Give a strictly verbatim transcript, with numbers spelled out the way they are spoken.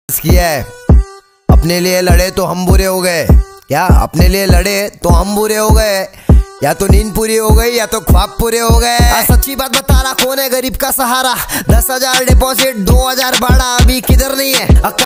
किया है, अपने लिए लड़े तो हम बुरे हो गए। क्या अपने लिए लड़े तो हम बुरे हो गए? या तो नींद पूरी हो गई या तो ख्वाब पूरे हो गए। सच्ची बात बता रहा, कौन है गरीब का सहारा? दस हजार डिपॉजिट, दो हजार भाड़ा, अभी किधर नहीं है।